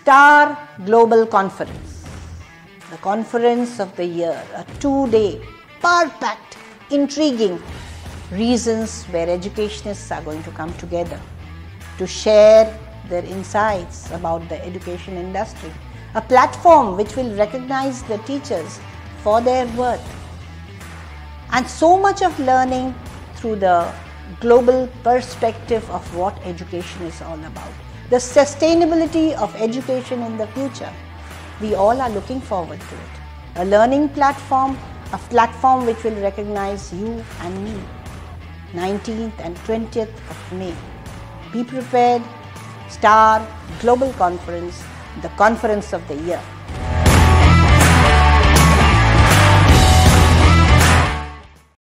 STAR Global Conference, the conference of the year, a 2-day, power-packed, intriguing reasons where educationists are going to come together to share their insights about the education industry, a platform which will recognize the teachers for their worth, and so much of learning through the global perspective of what education is all about, the sustainability of education in the future. We all are looking forward to it. A learning platform, a platform which will recognize you and me. 19th and 20th of May. Be prepared. STAR Global Conference, the conference of the year.